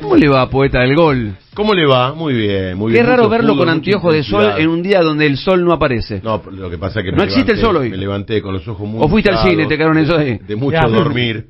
¿Cómo le va, poeta del gol? ¿Cómo le va? Muy bien, muy bien. Qué raro verlo con anteojos de sol en un día donde el sol no aparece. No, lo que pasa es que no existe el sol hoy. Me levanté con los ojos muy ¿O fuiste al cine, te quedaron eso ahí? De mucho dormir.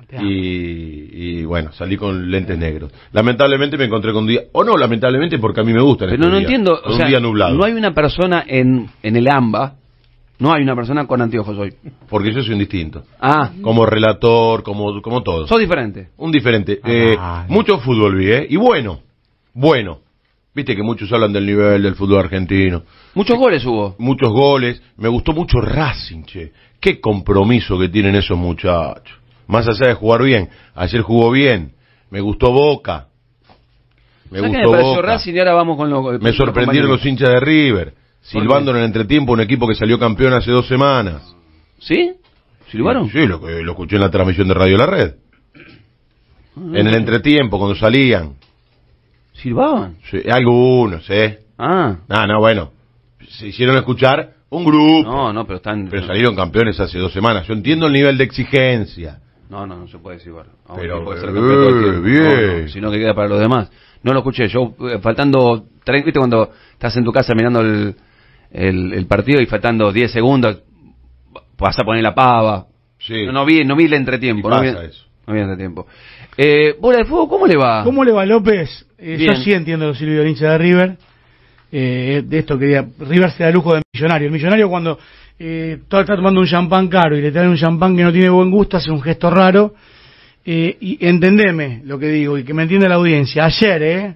Y bueno, salí con lentes negros. Lamentablemente me encontré con un día, o no, lamentablemente porque a mí me gusta. Pero no entiendo, o sea, un día nublado. No hay una persona en el AMBA, no hay una persona con anteojos hoy. Porque yo soy un distinto. Ah. Como relator, como todo. Sos diferente. Un diferente. Mucho fútbol vi, y bueno. Viste que muchos hablan del nivel del fútbol argentino. Muchos goles hubo. Muchos goles. Me gustó mucho Racing, che. Qué compromiso que tienen esos muchachos. Más allá de jugar bien. Ayer jugó bien. Me gustó Boca. Me pareció Racing y ahora vamos con los... Me sorprendieron los hinchas de River. Silbando en el entretiempo un equipo que salió campeón hace 2 semanas. ¿Sí? ¿Silbaron? Sí, lo escuché en la transmisión de Radio La Red. En el entretiempo, cuando salían. ¿Silbaban? Sí, algunos, bueno. Se hicieron escuchar un grupo. No, pero Pero salieron campeones hace 2 semanas. Yo entiendo el nivel de exigencia. No se puede silbar. Pero, puede ser campeón todo el tiempo. bien. No, sino que queda para los demás. No lo escuché. Yo, faltando 30, ¿viste cuando estás en tu casa mirando el partido y faltando 10 segundos vas a poner la pava? Sí. No vi el entretiempo. No vi el entretiempo. Bola de Fuego, ¿cómo le va? ¿Cómo le va, López? Yo sí entiendo lo Silvio hincha de River. De esto quería, River se da lujo de millonario. El millonario cuando está tomando un champán caro y le traen un champán que no tiene buen gusto, hace un gesto raro. Y entendeme lo que digo y que me entienda la audiencia. Ayer,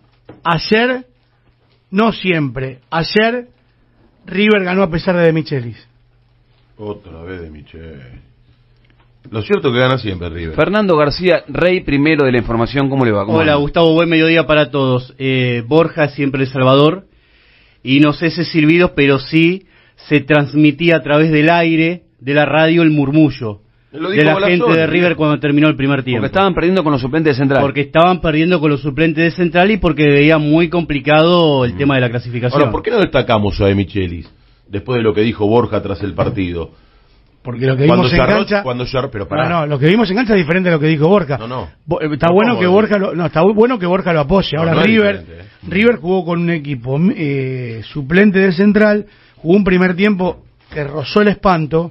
no siempre, ayer River ganó a pesar de Michelis. Otra vez de Michelis. Lo cierto es que gana siempre River. Fernando García, rey primero de la información, ¿cómo le va? Hola, Gustavo, buen mediodía para todos. Borja siempre El Salvador, y no sé si silbidos, pero sí se transmitía a través del aire, de la radio, el murmullo de la gente de River cuando terminó el primer tiempo. Porque estaban perdiendo con los suplentes de Central. Porque estaban perdiendo con los suplentes de Central y porque veía muy complicado el tema de la clasificación. Ahora, ¿por qué no destacamos a De Michelis después de lo que dijo Borja tras el partido? Porque lo que vimos en cancha... lo que vimos en cancha es diferente a lo que dijo Borja. Está bueno que Borja lo apoye. Ahora River jugó con un equipo suplente de Central, jugó un primer tiempo que rozó el espanto,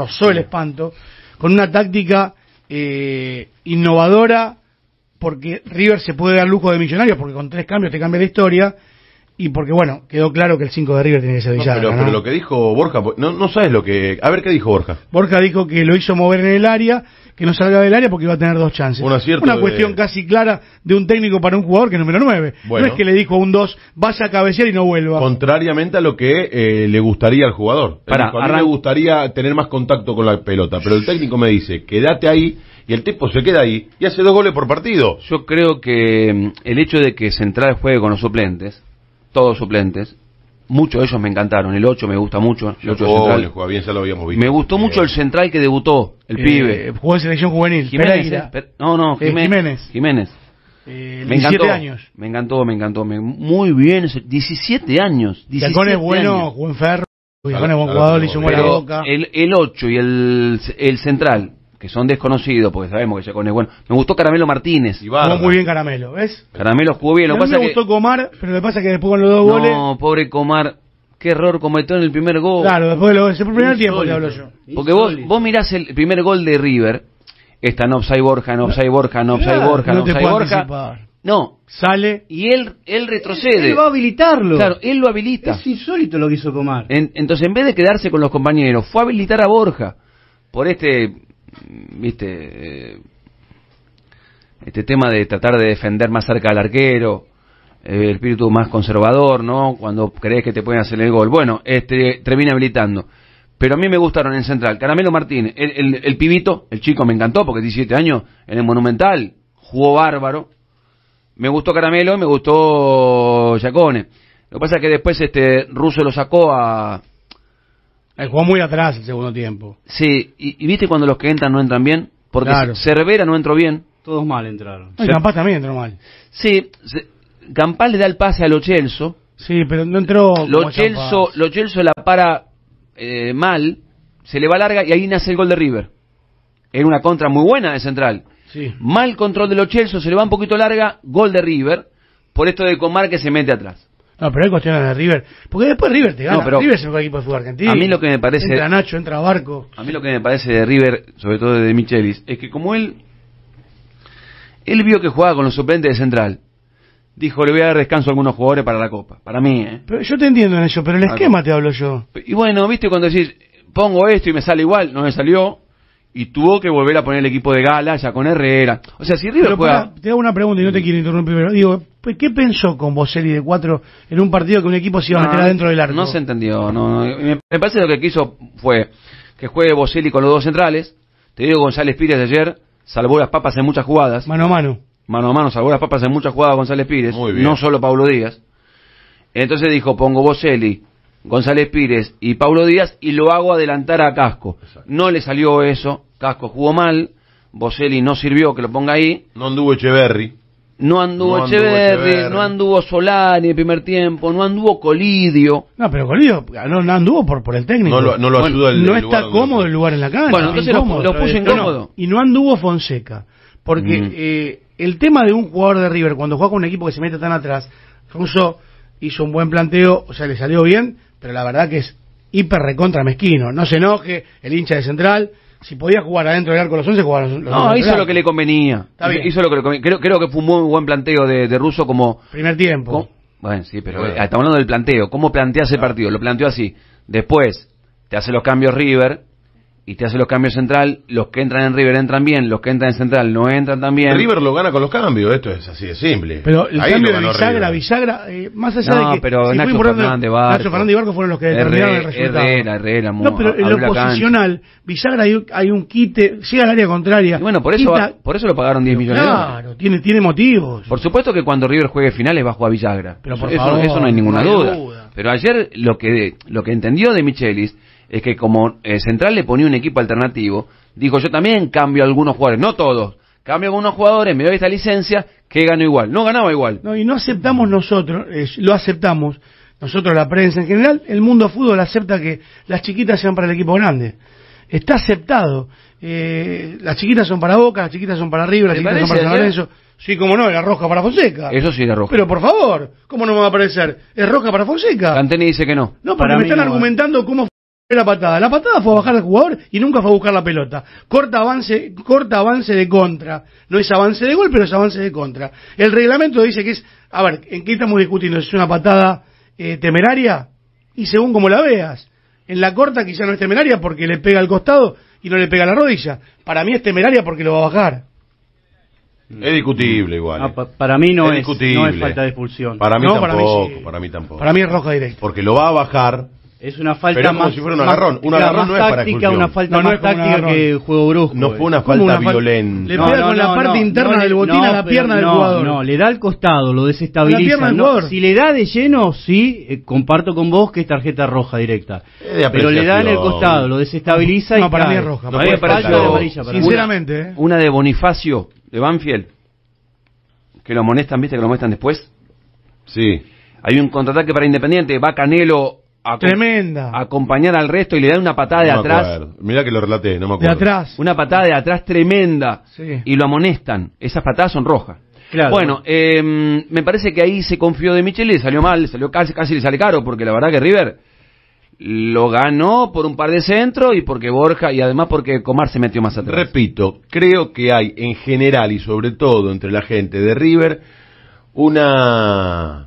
con una táctica innovadora, porque River se puede dar lujo de millonarios, porque con 3 cambios te cambia la historia. Y porque, quedó claro que el 5 de River tiene que ser Villalba. Pero lo que dijo Borja, no sabes lo que... A ver, ¿qué dijo Borja? Borja dijo que lo hizo mover en el área, que no salga del área porque iba a tener 2 chances. Una cuestión casi clara de un técnico para un jugador que es número 9. Bueno, no es que le dijo a un 2, vaya a cabecear y no vuelva. Contrariamente a lo que le gustaría al jugador. A mí me gustaría tener más contacto con la pelota, pero el técnico me dice, quédate ahí, y el tipo se queda ahí y hace 2 goles por partido. Yo creo que el hecho de que Central juegue con los suplentes, todos suplentes, muchos de ellos me encantaron. El 8 me gusta mucho. El 8 Central. Juega bien, ya lo habíamos visto. Me gustó mucho el Central que debutó, el pibe. Jugó en selección juvenil. Jiménez. Jiménez. Me encantó. 17 años. Me encantó. Muy bien. 17 años. Chacón es bueno, jugó en Ferro. Chacón es buen jugador, le hizo buena Boca. El 8 y el Central, que son desconocidos, porque sabemos que Chacón es bueno. Me gustó Caramelo Martínez. Jugó muy bien Caramelo, ¿ves? Caramelo jugó bien. A mí me gustó Comar, pero lo que pasa es que después con los 2 goles... No, pobre Comar, qué error cometió en el primer gol. Claro, después de el primer tiempo le hablo yo. Porque vos mirás el primer gol de River, está en offside Borja, No sale y él retrocede. Él va a habilitarlo. Claro, él lo habilita. Es insólito lo que hizo Comar. Entonces, en vez de quedarse con los compañeros, fue a habilitar a Borja por este tema de tratar de defender más cerca al arquero, el espíritu más conservador, ¿no? Cuando crees que te pueden hacer el gol. Bueno, termina habilitando. Pero a mí me gustaron en Central. Caramelo Martínez, el pibito, el chico me encantó porque 17 años en el Monumental, jugó bárbaro. Me gustó Caramelo, me gustó Giacone. Lo que pasa es que después Russo lo sacó a... Jugó muy atrás el segundo tiempo. Sí, y viste cuando los que entran no entran bien, porque Cervera no entró bien. Todos mal entraron. Campás también entró mal. Sí, Campás le da el pase a Lo Celso. Sí, pero no entró. Lo Celso la para mal, se le va larga y ahí nace el gol de River. Era una contra muy buena de Central. Sí. Mal control de los Chelsea, se le va un poquito larga, gol de River, por esto de Comar que se mete atrás. No, pero hay cuestiones de River, porque después River te gana. No, pero River es el mejor equipo de fútbol argentino. A mí lo que me parece... Entra Nacho, entra Barco. A mí lo que me parece de River, sobre todo de Michelis, es que como él vio que jugaba con los suplentes de Central, dijo, le voy a dar descanso a algunos jugadores para la Copa. Para mí, Pero yo te entiendo en eso, pero el esquema te hablo yo. Y bueno, viste cuando decís, pongo esto y me sale igual, no me salió, y tuvo que volver a poner el equipo de Gala ya con Herrera. O sea, si River juega... Te hago una pregunta y no te quiero interrumpir, pero digo, ¿qué pensó con Boselli de 4 en un partido que un equipo se iba a meter adentro del arco? No se entendió, me parece que lo que quiso fue que juegue Boselli con los dos centrales. Te digo, González Pires de ayer salvó las papas en muchas jugadas. Mano a mano. Mano a mano, salvó las papas en muchas jugadas González Pires, no solo Paulo Díaz. Entonces dijo, pongo Boselli, González Pires y Paulo Díaz y lo hago adelantar a Casco. Exacto. No le salió eso, Casco jugó mal, Boselli no sirvió que lo ponga ahí. No anduvo Echeverri. No anduvo Echeverri, no anduvo Solari en el primer tiempo, no anduvo Colidio. No, pero Colidio no anduvo por el técnico. No lo ayuda el no está cómodo el lugar en la cancha. Bueno, entonces lo puso incómodo. Y no anduvo Fonseca, porque el tema de un jugador de River, cuando juega con un equipo que se mete tan atrás, Russo hizo un buen planteo, o sea, le salió bien, pero la verdad que es hiper recontra mezquino. No se enoje el hincha de Central. Si podía jugar adentro del arco los 11, jugaba los No, hizo lo que le convenía. Está bien. Hizo lo que le convenía. Creo que fue un muy buen planteo de Russo como... Primer tiempo. Bueno, sí, pero estamos hablando del planteo. ¿Cómo plantea ese partido? Lo planteó así. Después te hace los cambios River y te hace los cambios Central. Los que entran en River entran bien, los que entran en Central no entran tan bien. River lo gana con los cambios, esto es así de simple. Pero el cambio de Bisagra, más allá de que... pero si Nacho Fernández y Barco fueron los que determinaron el resultado. Herrera, no, pero en lo posicional, Bisagra hay un quite, llega al área contraria. Y bueno, por eso lo pagaron 10 millones de euros. Claro, tiene motivos. Por supuesto que cuando River juegue finales va a jugar Bisagra. Pero por favor, eso no hay ninguna duda. Pero ayer lo que entendió de Michelis es que como Central le ponía un equipo alternativo, dijo, yo también cambio a algunos jugadores, no todos, cambio a algunos jugadores, me doy esta licencia, que gano igual. No ganaba igual. No, y no aceptamos nosotros, lo aceptamos, nosotros la prensa en general, el mundo fútbol acepta que las chiquitas sean para el equipo grande. Está aceptado. Las chiquitas son para Boca, las chiquitas son para River, las chiquitas son para San Lorenzo. Sí, como no, era roja para Fonseca. Eso sí era roja. Pero por favor, ¿cómo no me va a parecer? ¿Es roja para Fonseca? Canteni dice que no. No, porque me están argumentando cómo fue la patada. La patada fue a bajar al jugador y nunca fue a buscar la pelota. Corta avance de contra. No es avance de gol, pero es avance de contra. El reglamento dice que es... A ver, ¿en qué estamos discutiendo? ¿Es una patada temeraria? Y según como la veas. En la corta quizá no es temeraria porque le pega al costado y no le pega a la rodilla. Para mí es temeraria porque lo va a bajar. Es discutible igual. No, para mí no es falta de expulsión. Para mí, no, tampoco, para mí tampoco. Para mí es roja directa. Porque lo va a bajar. Es una falta pero más como si fuera un agarrón. Un agarrón no es para expulsión. Una falta más táctica que juego brusco. No fue una falta violenta. Le pega con la parte interna del botín a la pierna del jugador. No, le da al costado, lo desestabiliza. Si le da de lleno, sí, comparto con vos que es tarjeta roja directa. Pero le da en el costado, lo desestabiliza y no, para mí es roja. No, me parece amarilla, sinceramente. Una de Bonifacio, de Banfield, que lo amonestan, ¿viste? Que lo amonestan después. Sí. Hay un contraataque para Independiente, va Canelo tremenda a acompañar al resto y le da una patada de atrás. Mirá que lo relaté, no me acuerdo. De atrás. Una patada de atrás tremenda. Sí. Y lo amonestan. Esas patadas son rojas. Claro. Bueno, me parece que ahí se confió de Michele, le salió mal, casi le sale caro, porque la verdad que River lo ganó por un par de centros y porque Borja, y además porque Comar se metió más atrás. Repito, creo que hay en general y sobre todo entre la gente de River una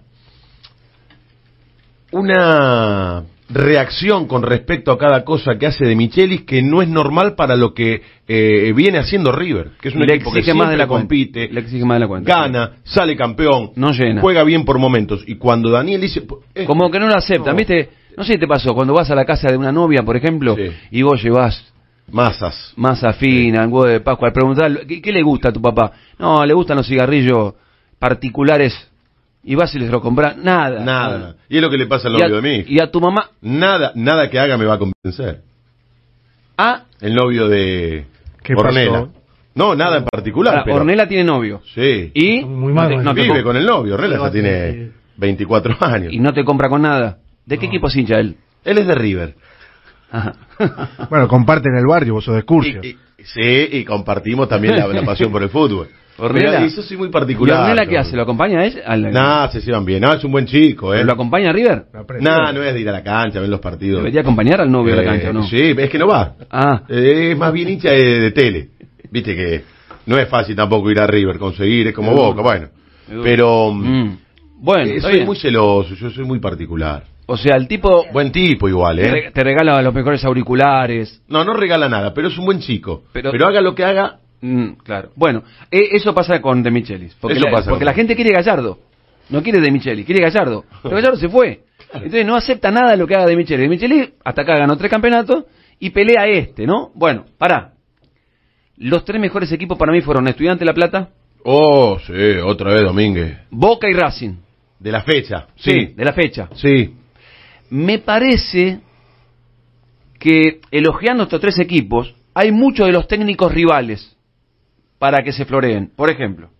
reacción con respecto a cada cosa que hace de Michelis que no es normal para lo que viene haciendo River, que es un equipo que siempre compite, le exige más de la cuenta, gana, sale campeón, no llena, juega bien por momentos, y cuando Daniel dice... como que no lo aceptan, ¿viste? No sé si te pasó, cuando vas a la casa de una novia, por ejemplo, sí, y vos llevas masa fina, huevo de Pascua, al preguntar, ¿qué le gusta a tu papá? No, le gustan los cigarrillos particulares. Y vas y les lo compras, nada. Y es lo que le pasa al novio de mí. Y a tu mamá. Nada que haga me va a convencer. El novio de Ornella. Pasó? No, nada en particular. Ahora, pero... Ornella tiene novio. Sí. Y muy mal, no vive con el novio. Ornella ya tiene 24 años. Y no te compra con nada. ¿De qué equipo es hincha él? Él es de River. Bueno, comparten el barrio, vos sos de Excursio. Sí, y compartimos también la pasión por el fútbol. Ornella, eso sí muy particular. ¿Y Ornella qué hace? ¿Lo acompaña a él? No, se llevan bien. No, es un buen chico, ¿Lo acompaña a River? No es de ir a la cancha, ver los partidos. ¿Debería acompañar al novio a la cancha o no? Sí, es que no va. Es más bien hincha de tele. Viste que no es fácil tampoco ir a River, conseguir, es como Boca, bueno. Pero bueno, soy muy celoso, yo soy muy particular. O sea, el tipo... Buen tipo igual, Te regala los mejores auriculares. No regala nada, pero es un buen chico. Pero haga lo que haga... claro. Bueno, eso pasa con De Michelis. Porque la gente quiere Gallardo. No quiere De Michelis, quiere Gallardo. Pero Gallardo se fue. Entonces no acepta nada de lo que haga De Michelis. De Michelis hasta acá ganó 3 campeonatos y pelea ¿no? Bueno, pará. Los 3 mejores equipos para mí fueron Estudiantes de La Plata. Oh, sí, otra vez Domínguez. Boca y Racing. De la fecha. Sí, de la fecha. Sí. Me parece que elogiando estos 3 equipos, hay muchos de los técnicos rivales para que se floreen. Por ejemplo,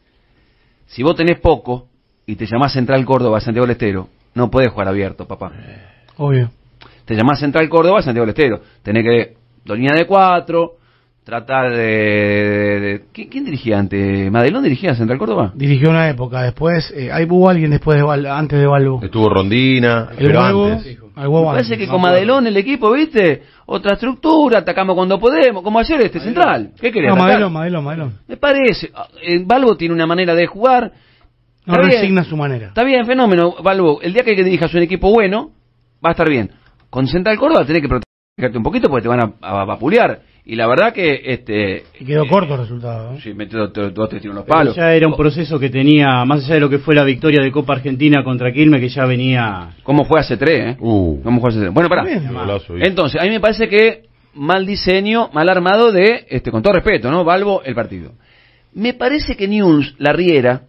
si vos tenés poco y te llamás Central Córdoba, Santiago del Estero, no podés jugar abierto, papá. Obvio. Te llamás Central Córdoba, Santiago del Estero. Tenés que línea de 4, tratar de... ¿Quién dirigía antes? ¿Madelón dirigía Central Córdoba? Dirigió una época, después... hubo alguien después antes de Balbo. Estuvo Rondina, pero antes. Me parece que con Madelón el equipo, ¿viste? Otra estructura, atacamos cuando podemos, como ayer Central. ¿Qué querés? Madelón. Me parece. Balbo tiene una manera de jugar. No resigna su manera. Está bien, fenómeno, Balbo. El día que dirijas un equipo bueno, va a estar bien. Con Central Córdoba tenés que protegerte un poquito porque te van a vapulear. Y la verdad que... Y quedó corto el resultado, ¿eh? Sí, metió 2 3 tiros en los palos. Ya era un proceso que tenía, más allá de lo que fue la victoria de Copa Argentina contra Quilmes, que ya venía... ¿Cómo fue hace 3, ¿Cómo fue hace 3? Bueno, pará. Entonces, a mí me parece que mal diseño, mal armado con todo respeto, ¿no? Balbo, el partido. Me parece que Newell's, la Riera,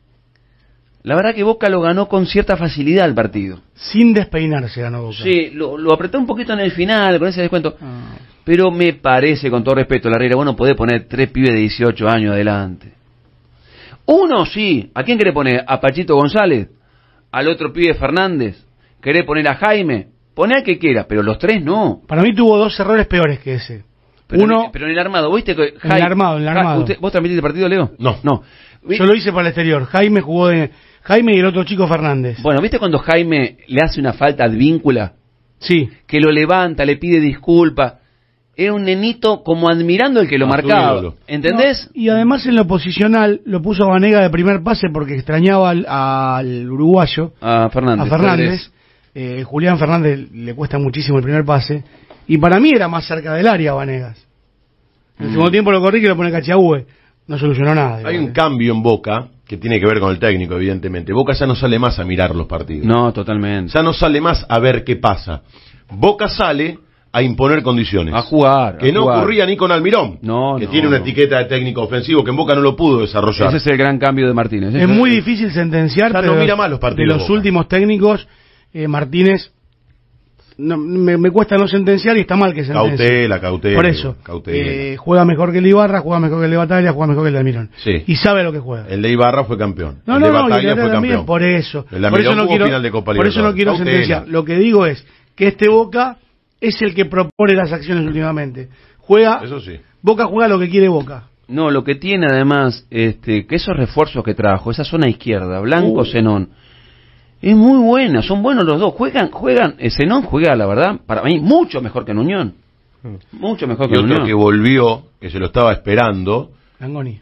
la verdad que Boca lo ganó con cierta facilidad el partido. Sin despeinarse ganó Boca. Sí, lo apretó un poquito en el final, con ese descuento. Pero me parece, con todo respeto, la Riera, vos no podés poner 3 pibes de 18 años adelante. Uno sí. ¿A quién querés poner? ¿A Pachito González? ¿Al otro pibe Fernández? ¿Querés poner a Jaime? Poné al que quiera, pero los 3 no. Para mí tuvo 2 errores peores que ese. Pero en el armado, ¿viste? Que en el armado. ¿Vos transmitiste el partido, Leo? No. Yo lo hice para el exterior. Jaime y el otro chico Fernández. Bueno, ¿viste cuando Jaime le hace una falta advíncula? Sí. Que lo levanta, le pide disculpas. Era un nenito como admirando el que lo marcaba. ¿Entendés? No, y además en lo posicional lo puso a Vanega de primer pase porque extrañaba al uruguayo. A Fernández. Julián Fernández le cuesta muchísimo el primer pase. Y para mí era más cerca del área Vanegas. En el segundo tiempo lo corrí que lo pone Cachiahue. No solucionó nada. Hay un cambio en Boca que tiene que ver con el técnico, evidentemente. Boca ya no sale más a mirar los partidos. No, totalmente. Ya no sale más a ver qué pasa. Boca sale a imponer condiciones. A jugar. Que no ocurría ni con Almirón. Que tiene una etiqueta de técnico ofensivo que en Boca no lo pudo desarrollar. Ese es el gran cambio de Martínez. Es muy difícil sentenciar, pero no mira más los partidos de los últimos técnicos, Martínez... No, me cuesta no sentenciar y está mal que sentencie. Cautela. Por eso, juega mejor que el de Ibarra, juega mejor que el de Batalla, juega mejor que el de Almirón. Sí. Y sabe lo que juega. El de Ibarra fue campeón. El de Batalla fue campeón. Por eso. Por eso no quiero sentenciar. Lo que digo es que este Boca es el que propone las acciones últimamente. Eso sí. Boca juega lo que quiere Boca. No, lo que tiene además, que esos refuerzos que trajo, esa zona izquierda, Blanco, Zenón, es muy buena, son buenos los dos, juegan, Zenón juega, la verdad, para mí, mucho mejor que en Unión. Mucho mejor que en Unión. Y otro que volvió, que se lo estaba esperando, Langoni.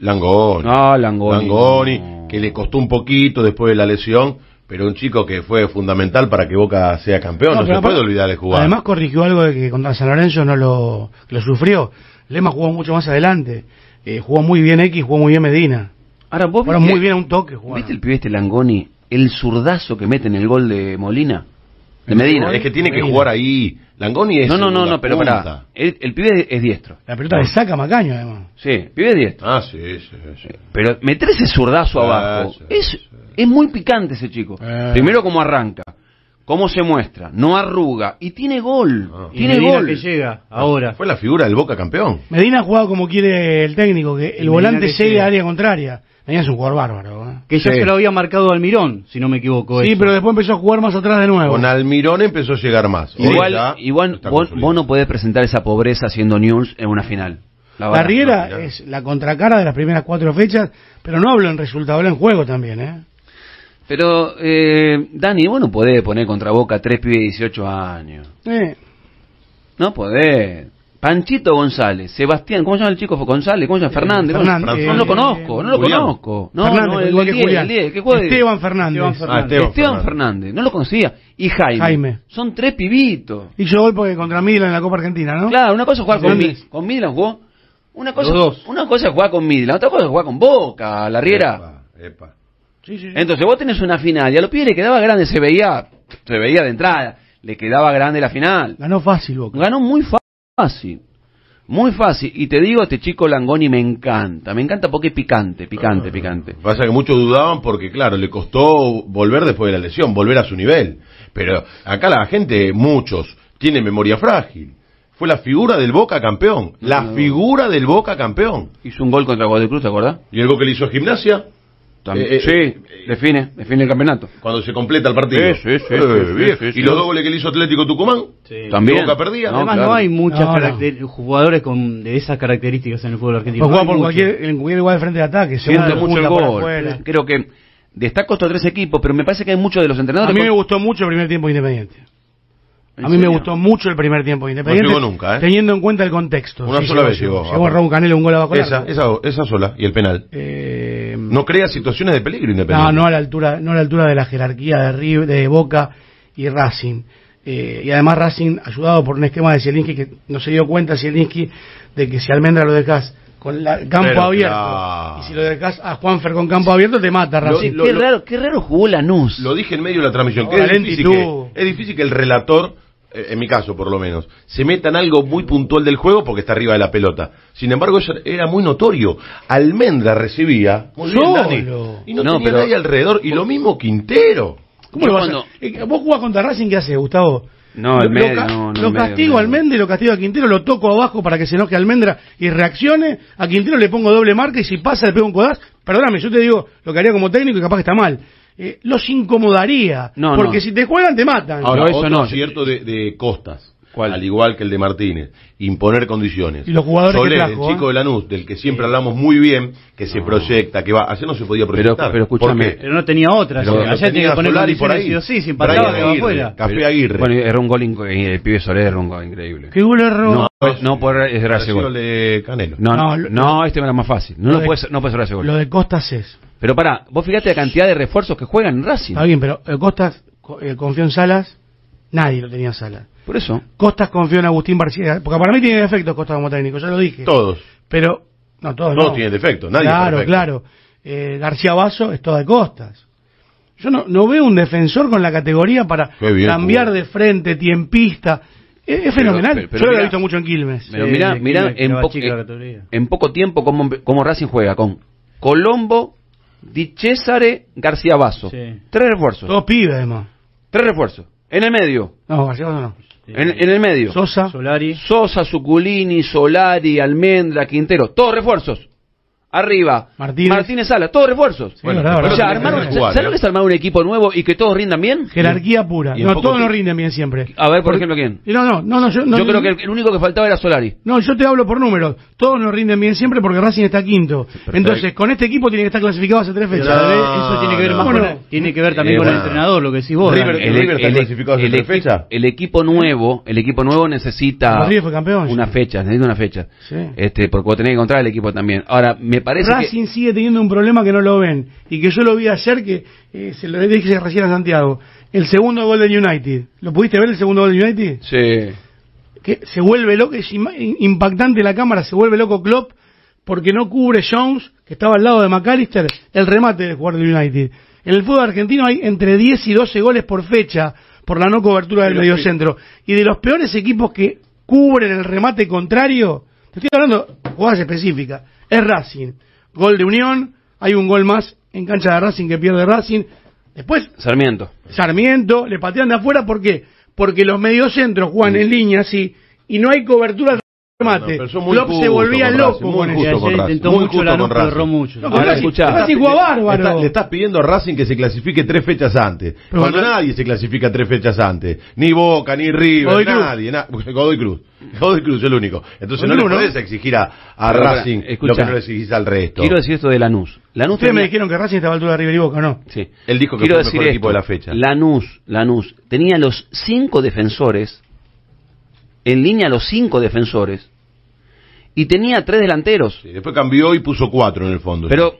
Langoni, que le costó un poquito después de la lesión, pero un chico que fue fundamental para que Boca sea campeón, no se puede olvidar de jugar. Además corrigió algo de que contra San Lorenzo no lo sufrió. Lema jugó mucho más adelante, jugó muy bien X, jugó muy bien Medina. Ahora muy bien a un toque jugaron. ¿Viste el pibe Langoni? El zurdazo que mete en el gol de Molina, de Medina. Es que tiene que jugar ahí. Langoni es no, pero pará. El pibe es diestro. La pelota le saca Macaño, además. Sí, el pibe es diestro. Sí. Pero meter ese zurdazo abajo es muy picante ese chico. Primero cómo arranca, cómo se muestra, no arruga y tiene gol. Tiene gol que llega ahora. Fue la figura del Boca campeón. Medina ha jugado como quiere el técnico, que el volante llegue a área contraria. Medina es un jugador bárbaro. Que ya se lo había marcado Almirón, si no me equivoco. Sí, pero después empezó a jugar más atrás de nuevo. Con Almirón empezó a llegar más. Igual vos no podés presentar esa pobreza siendo Newell's en una final. La Riera es la contracara de las primeras 4 fechas, pero no hablo en resultado, hablo en juego también, Pero, Dani, vos no podés poner contra Boca 3 pibes de 18 años. No podés. Panchito González, Sebastián, ¿cómo se llama el chico? González, ¿cómo se llama? Fernández. No lo conozco, no lo conozco. No, el 10, ¿qué juega? Esteban Fernández. Esteban Fernández, no lo conocía. Y Jaime. Son 3 pibitos. Hizo gol porque contra Midland en la Copa Argentina, ¿no? Claro, una cosa es jugar con Midland, jugó. Una cosa es jugar con Midland, otra cosa es jugar con Boca, la Riera. Epa. Sí. Entonces vos tenés una final y a los pibes le quedaba grande, se veía de entrada, le quedaba grande la final. Ganó fácil Boca. Ganó muy fácil. Muy fácil. Y te digo, este chico Langoni me encanta porque es picante. Pasa que muchos dudaban porque, claro, le costó volver después de la lesión, volver a su nivel. Pero acá la gente, muchos, tiene memoria frágil. Fue la figura del Boca campeón. Figura del Boca campeón. Hizo un gol contra Godoy Cruz, ¿te acordás? ¿Y el gol que le hizo a Gimnasia? Sí, define el campeonato. Cuando se completa el partido. Sí. Y los 2 goles que le hizo Atlético Tucumán. También. Boca perdía. Además no hay muchos jugadores de esas características en el fútbol argentino. Juega por cualquier lugar de frente de ataque. Siente mucho el gol. Creo que destaco estos 3 equipos, pero me parece que hay muchos de los entrenadores. A mí me gustó mucho el primer tiempo de Independiente. A mí me gustó mucho el primer tiempo de Independiente. No llegó nunca, teniendo en cuenta el contexto. Una sola vez llegó. Llegó Raúl Canelo, un gol abajo. Esa sola, y el penal. No crea situaciones de peligro Independiente. No a la altura de la jerarquía de Boca y Racing. Y además Racing, ayudado por un esquema de Zielinski, que no se dio cuenta Zielinski de que si Almendra lo dejas con el campo abierto, y si lo dejas a Juanfer con campo abierto, te mata Racing. Qué raro jugó Lanús. Lo dije en medio de la transmisión, que es difícil que el relator, en mi caso por lo menos, se meta en algo muy puntual del juego porque está arriba de la pelota. Sin embargo, eso era muy notorio. Almendra recibía muy bien, Dani, y no tenía nadie alrededor, y lo mismo Quintero. ¿Cómo lo vas a... ¿Vos jugás contra Racing? ¿Qué haces, Gustavo? Lo castigo a Almendra y lo castigo a Quintero, lo toco abajo para que se enoje Almendra y reaccione. A Quintero le pongo doble marca y si pasa le pego un codazo. Perdóname, yo te digo lo que haría como técnico y capaz que está mal. Los incomodaría, porque si te juegan te matan. Ahora, eso no es cierto de Costas. ¿Cuál? Al igual que el de Martínez, imponer condiciones. Y los jugadores Soler, que trajo, el chico de Lanús, del que siempre hablamos muy bien, que se proyecta, que va, ayer no se podía proyectar. Pero escúchame, pero no tenía otra, ayer tenía que poner condiciones sí, sin pasaba que va afuera. Café Aguirre. Bueno, era un gol increíble, el pibe Soler era un gol increíble. ¿Qué gol erró? No por ese gol. De Canelo. No, este era más fácil. No puede ser ese gol. Lo de Costas es. Pero pará, vos fíjate la cantidad de refuerzos que juegan en Racing. Está bien, pero Costas confió en Salas, nadie lo tenía en Salas. Por eso. Costas confió en Agustín Barcía, porque para mí tiene defectos Costas como técnico, ya lo dije. Todos. Pero, no, todos no. Todos tienen defectos, nadie es perfecto. Claro. García Basso es todo de Costas. Yo no veo un defensor con la categoría para cambiar de frente, tiempista. Es fenomenal. Yo lo he visto mucho en Quilmes. Pero mirá en poco tiempo cómo Racing juega con Colombo, Di Cesare, García Basso. 3 refuerzos. Todos pibes, además. 3 refuerzos. En el medio. No, García Basso no. En el medio. Sosa, Suculini, Solari, Almendra, Quintero. Todos refuerzos. Arriba. Martínez Sala. Todos refuerzos. Sí, verdad. O sea, ¿sabes lo que es armar un equipo nuevo y que todos rindan bien? Jerarquía pura. No, todos no rinden bien siempre. A ver, por ejemplo, ¿quién? Yo creo que el único que faltaba era Solari. No, yo te hablo por números. Todos no rinden bien siempre porque Racing está quinto. Perfecto. Entonces, con este equipo tiene que estar clasificado hace 3 fechas. Eso tiene que ver tiene que ver también con el entrenador, lo que decís vos. River está clasificado hace 3 fechas. El equipo nuevo necesita fue campeón, una fecha. Sí. Porque vos tenés que encontrar el equipo también. Ahora, me parece Racing sigue teniendo un problema que no lo ven y que yo lo vi ayer, que se lo dije recién a Santiago, el segundo gol de United. ¿Lo pudiste ver el segundo gol de United? Sí. Que se vuelve loco, es impactante la cámara, se vuelve loco Klopp porque no cubre Jones, que estaba al lado de McAllister, el remate del jugador de United. En el fútbol argentino hay entre 10 y 12 goles por fecha por la no cobertura del mediocentro, y de los peores equipos que cubren el remate contrario, te estoy hablando de jugadas específicas, es Racing. Gol de Unión, hay un gol más en cancha de Racing que pierde Racing. Después Sarmiento, le patean de afuera, ¿por qué? Porque los mediocentros juegan en línea así y no hay cobertura Mate. Klopp se volvía loco con eso. Intentó mucho, Lanús erró mucho. Ahora Racing jugó bárbaro. Le estás pidiendo a Racing que se clasifique 3 fechas antes. Cuando nadie se clasifica 3 fechas antes. Ni Boca, ni River, nadie. Godoy Cruz. Godoy Cruz es el único. Entonces no le podés exigir a Racing lo que no le exigís al resto. Quiero decir esto de Lanús. Ustedes me dijeron que Racing estaba a la altura de River y Boca, ¿no? Sí. Él dijo que fue el mejor equipo de la fecha. Lanús tenía los 5 defensores, en línea los 5 defensores, y tenía 3 delanteros. Sí, después cambió y puso 4 en el fondo. Pero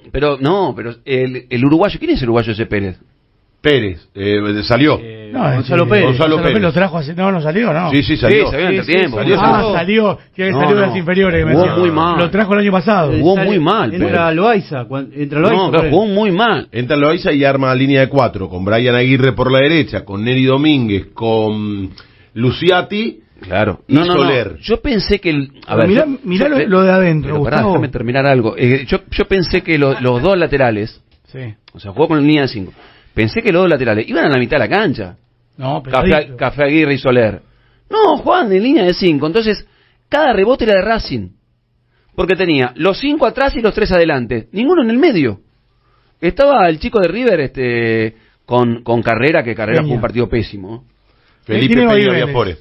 el uruguayo, ¿quién es el uruguayo ese Pérez? Pérez, salió. Gonzalo Pérez lo trajo así. No salió, ¿no? Sí, salió. Sí, salió en tiempo. Salió. Que salió de las inferiores. Jugó muy mal. Lo trajo el año pasado. Jugó muy mal. Entra Loaiza. Jugó muy mal. Entra Loaiza y arma línea de 4, con Brian Aguirre por la derecha, con Neri Domínguez, con Luciati. Claro. Y Soler. Yo pensé que mirá lo de adentro, Gustavo. Déjame terminar algo. Yo pensé que los dos laterales, o sea, jugó con línea de 5. Pensé que los dos laterales iban a la mitad de la cancha. No, Café Aguirre y Soler. No, jugaban en línea de 5. Entonces, cada rebote era de Racing. Porque tenía los 5 atrás y los 3 adelante. Ninguno en el medio. Estaba el chico de River con Carrera, que Carrera fue un partido pésimo. Felipe Peña Viafore.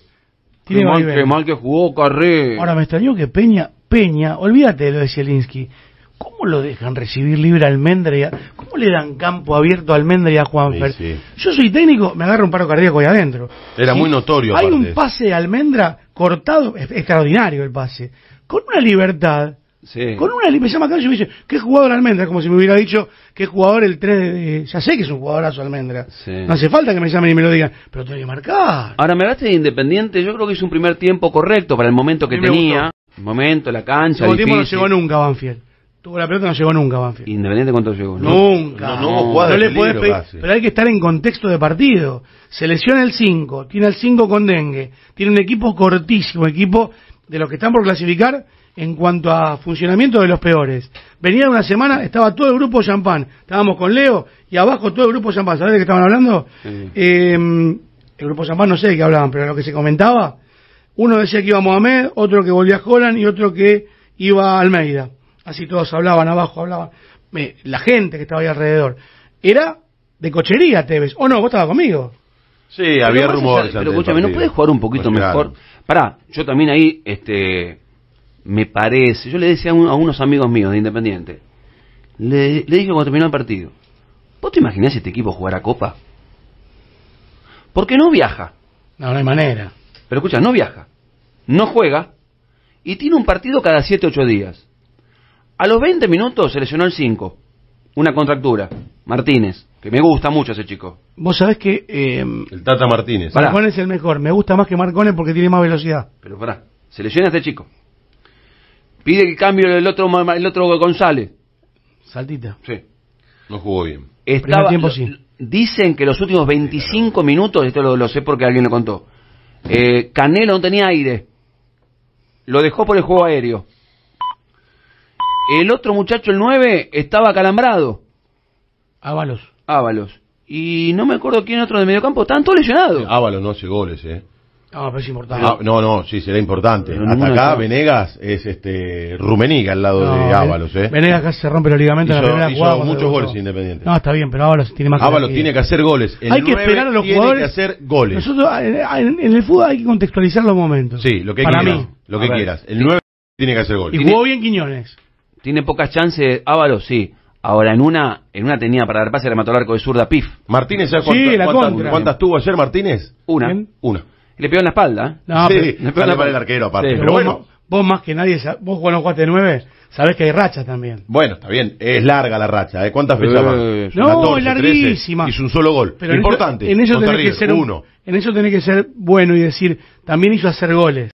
Qué mal que jugó Carrera. Ahora me extrañó que Peña, olvídate de lo de Zielinski. ¿Cómo lo dejan recibir libre a Almendra? ¿Cómo le dan campo abierto a Almendra y a Juanfer? Sí. Yo soy técnico, me agarro un paro cardíaco ahí adentro. Era muy notorio. Hay un pase de Almendra cortado, extraordinario el pase, con una libertad. Sí. Me llama Cancho y me dice, ¿qué jugador Almendra? Como si me hubiera dicho, ¿qué jugador el 3 de... Ya sé que es un jugadorazo Almendra. Sí. No hace falta que me llamen y me lo digan, pero tengo que marcar. Ahora, me hablaste de Independiente, yo creo que hizo un primer tiempo correcto para el momento que tenía. El momento, la cancha, el tiempo no llegó nunca Banfield. Tuvo la pelota, no llegó nunca Banfield. ¿Independiente cuánto llegó? Nunca. No le podés pedir, pero hay que estar en contexto de partido. Se lesiona el 5, tiene el 5 con dengue, tiene un equipo cortísimo, equipo de los que están por clasificar en cuanto a funcionamiento de los peores. Venía de una semana, estaba todo el grupo Champán, estábamos con Leo y abajo todo el grupo Champán. ¿Sabés de qué estaban hablando? Sí. El grupo Champán no sé de qué hablaban, pero lo que se comentaba, uno decía que iba a Mohamed, otro que volvía a Holland y otro que iba a Almeida. Así todos hablaban, abajo hablaban. La gente que estaba ahí alrededor. Era de cochería, Tevez. ¿O no? ¿Vos estabas conmigo? Sí, había rumores. Pero escúchame, ¿no puedes jugar un poquito mejor? Pará, yo también ahí, me parece, yo le decía a unos amigos míos de Independiente, le dije cuando terminó el partido, ¿vos te imaginás si este equipo jugara Copa? Porque no viaja. No hay manera. Pero escucha, no viaja, no juega, y tiene un partido cada 7-8 días. A los 20 minutos se lesionó el 5, una contractura, Martínez, que me gusta mucho ese chico. Vos sabés que... el Tata Martínez. Marcone es el mejor, me gusta más que Marcone porque tiene más velocidad. Pero pará, se lesiona este chico. Pide el cambio el otro González. Saltita. Sí. No jugó bien. Tiempo sí. Dicen que los últimos 25 minutos, esto lo sé porque alguien lo contó, Canelo no tenía aire. Lo dejó por el juego aéreo. El otro muchacho, el 9, estaba acalambrado. Ábalos. Y no me acuerdo quién otro de mediocampo, estaban todos lesionados. Ábalos no hace goles, No, pero es importante. No, sí, será importante. Hasta acá Venegas es Rummenigge al lado de Ábalos, Venegas casi se rompe los ligamentos en la primera jugada. Hizo muchos goles Independiente. No, está bien, pero Ábalos tiene más. Ábalos tiene que hacer goles. Hay que esperar a los jugadores. Tiene que hacer goles. Nosotros en el fútbol hay que contextualizar los momentos. Sí, lo que para quieras. Mí. Lo que quieras. El 9 tiene que hacer goles. Y jugó bien Quiñones. Tiene pocas chances Ábalos, sí. Ahora en una tenía para dar pase, remató el arco de zurda, pif. Martínez, ¿sabes cuántas tuvo ayer Martínez? Una. Le pegó en la espalda. No, sí, sale para el arquero aparte. Sí, pero bueno, vos más que nadie, vos cuando jugaste de 9, sabés que hay rachas también. Bueno, está bien, es larga la racha, ¿cuántas fechas más? No, 14, es larguísima. 13, hizo un solo gol. Pero importante. En eso tenés que ser bueno y decir, también hizo hacer goles.